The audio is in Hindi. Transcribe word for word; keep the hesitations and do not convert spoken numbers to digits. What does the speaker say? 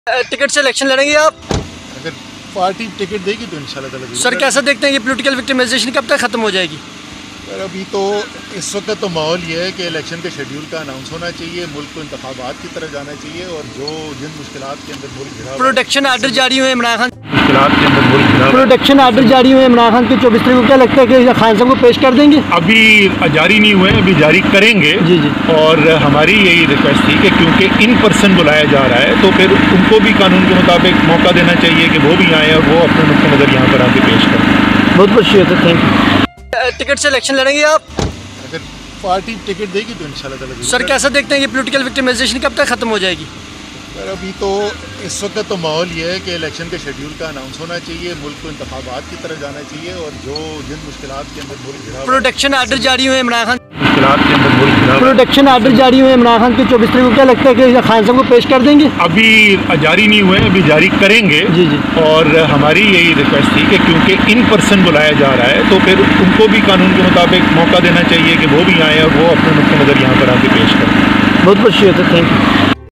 टिकट से इलेक्शन लड़ेंगे आप? अगर पार्टी टिकट देगी तो इंशाल्लाह ताला। सर कैसा देखते हैं ये पॉलिटिकल विक्टिमाइजेशन कब तक खत्म हो जाएगी? सर अभी तो इस वक्त तो माहौल ये है कि इलेक्शन के शेड्यूल का अनाउंस होना चाहिए, मुल्क को इंतखाबात की तरफ जाना चाहिए और जो जिन मुश्किलात के अंदर मुल्क घिरा प्रोटेक्शन आर्डर जारी हुए इमरान खान मुश्किलात के अंदर मुल्क घिरा प्रोटेक्शन आर्डर जारी हुए इमरान खान के चौबीस तारीख को, क्या लगता है कि खान साहब को पेश कर देंगे? अभी जारी नहीं हुए, अभी जारी करेंगे। जी जी। और हमारी यही रिक्वेस्ट थी कि क्योंकि इन पर्सन बुलाया जा रहा है तो फिर उनको भी कानून के मुताबिक मौका देना चाहिए कि वो भी आए और वो अपने नुक्ता नज़र यहाँ पर आके पेश करें। बहुत बहुत शुक्रिया, थैंक यू। टिकट से इलेक्शन लड़ेंगे आप? अगर पार्टी टिकट देगी तो इंशाल्लाह ताला। सर कैसा देखते हैं ये पॉलिटिकल विक्टिमाइजेशन कब तक खत्म हो जाएगी? सर अभी तो इस वक्त तो माहौल ये है कि इलेक्शन के शेड्यूल का अनाउंस होना चाहिए, मुल्क को इंतखाबात की तरफ जाना चाहिए और जो जिन मुश्किलात के अंदर मुल्क घिरा प्रोटेक्शन आर्डर जारी हुए इमरान खान मुश्किलात के अंदर मुल्क घिरा प्रोटेक्शन आर्डर जारी हुए इमरान खान के चौबीस तारीख को, क्या लगता है कि खान साहब को पेश कर देंगे? अभी जारी नहीं हुए, अभी जारी करेंगे। जी जी। और हमारी यही रिक्वेस्ट थी कि क्योंकि इन पर्सन बुलाया जा रहा है तो फिर उनको भी कानून के मुताबिक मौका देना चाहिए कि वो भी आए और वो अपने नुक्ता नज़र यहाँ पर आके पेश करें। बहुत बहुत शुक्रिया, थैंक यू।